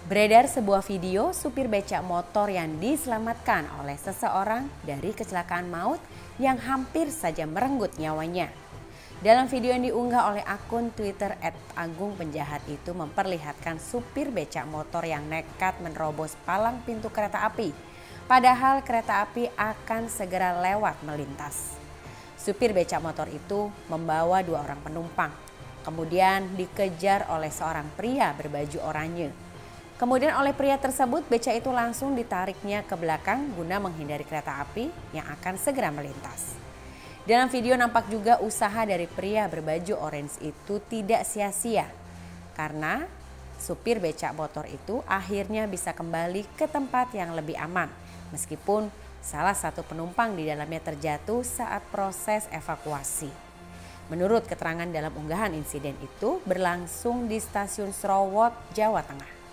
Beredar sebuah video supir becak motor yang diselamatkan oleh seseorang dari kecelakaan maut yang hampir saja merenggut nyawanya. Dalam video yang diunggah oleh akun Twitter @agungpenjahat itu memperlihatkan supir becak motor yang nekat menerobos palang pintu kereta api. Padahal kereta api akan segera lewat melintas. Supir becak motor itu membawa 2 orang penumpang. Kemudian dikejar oleh seorang pria berbaju oranye. Kemudian oleh pria tersebut, becak itu langsung ditariknya ke belakang guna menghindari kereta api yang akan segera melintas. Dalam video nampak juga usaha dari pria berbaju orange itu tidak sia-sia karena supir becak motor itu akhirnya bisa kembali ke tempat yang lebih aman meskipun salah satu penumpang di dalamnya terjatuh saat proses evakuasi. Menurut keterangan dalam unggahan, insiden itu berlangsung di Stasiun Srowot, Jawa Tengah.